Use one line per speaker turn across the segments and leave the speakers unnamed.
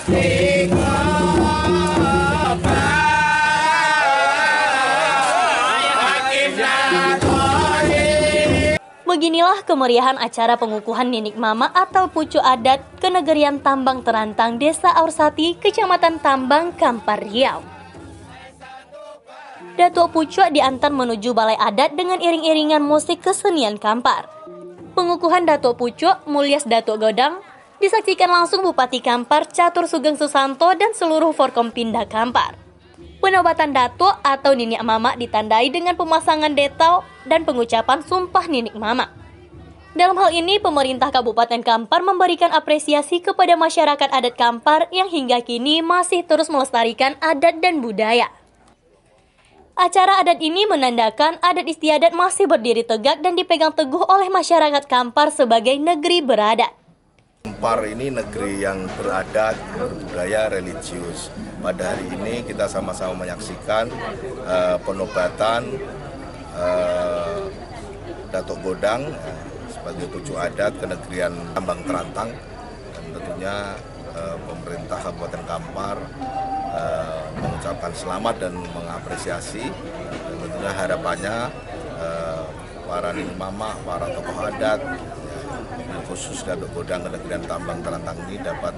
Beginilah kemeriahan acara pengukuhan Ninik Mama atau pucuk adat Kenegerian Tambang Terantang Desa Aursati, Kecamatan Tambang, Kampar Riau. Datuk Pucuk diantar menuju balai adat dengan iring-iringan musik kesenian Kampar. Pengukuhan Datuk Pucuk Mulyas Datuk Godang disaksikan langsung Bupati Kampar Catur Sugeng Susanto dan seluruh Forkompinda Kampar. Penobatan Datuk atau Ninik Mama ditandai dengan pemasangan detau dan pengucapan Sumpah Ninik Mama. Dalam hal ini, pemerintah Kabupaten Kampar memberikan apresiasi kepada masyarakat adat Kampar yang hingga kini masih terus melestarikan adat dan budaya. Acara adat ini menandakan adat istiadat masih berdiri tegak dan dipegang teguh oleh masyarakat Kampar sebagai negeri beradat.
Kampar ini negeri yang beradat, berbudaya, religius. Pada hari ini kita sama-sama menyaksikan penobatan Datuk Godang sebagai pucuk adat Kenegerian Tambang Terantang, dan tentunya pemerintah Kabupaten Kampar mengucapkan selamat dan mengapresiasi, dan tentunya harapannya para Ninik Mama, para tokoh adat, khusus Datuk Godang Kenegerian Tambang Terantang ini dapat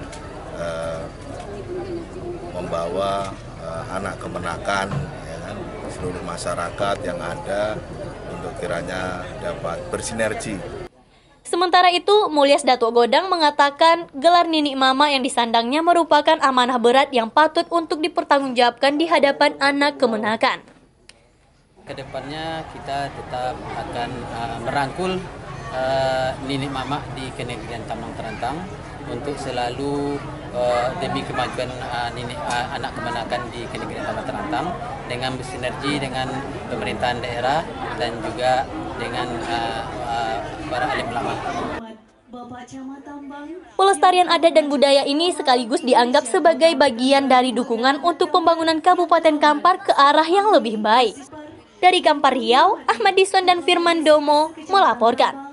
membawa anak kemenakan, ya kan, seluruh masyarakat yang ada untuk kiranya dapat bersinergi.
Sementara itu, Mulyas Datuk Godang mengatakan gelar Ninik Mama yang disandangnya merupakan amanah berat yang patut untuk dipertanggungjawabkan di hadapan anak kemenakan.
Kedepannya kita tetap akan merangkul Ninik Mama di Kenegerian Tambang Terantang untuk selalu demi kemajuan anak kemenakan di Kenegerian Tambang Terantang dengan bersinergi dengan pemerintahan daerah dan juga dengan para alim ulama.
Pelestarian adat dan budaya ini sekaligus dianggap sebagai bagian dari dukungan untuk pembangunan Kabupaten Kampar ke arah yang lebih baik. Dari Kampar Riau, Ahmad Dison dan Firman Domo melaporkan.